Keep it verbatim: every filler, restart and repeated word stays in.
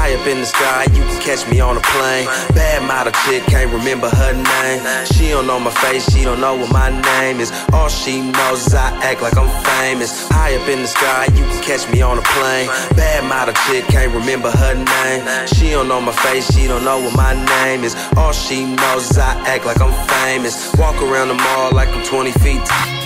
High up in the sky, you can catch me on a plane. Bad model chick, can't remember her name. She don't know my face, she don't know what my name is. All she knows is I act like I'm famous. High up in the sky, you can catch me on a plane. Bad model chick, can't remember her name. She don't know my face, she don't know what my name is. All she knows is I act like I'm famous. Walk around the mall like I'm twenty feet.